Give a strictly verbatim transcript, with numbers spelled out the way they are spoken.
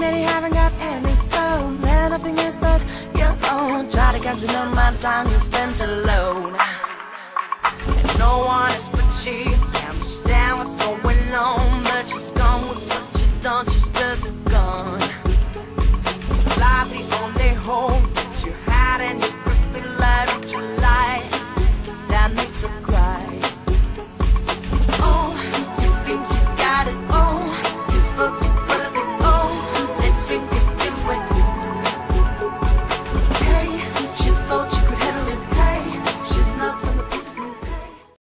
that he haven't got any phone, and nothing is but your own. Try to catch the amount of time you spent alone, and no one is but she. Understand what's going on, but she's gone with what she's done. She's just gone. Life the only hope.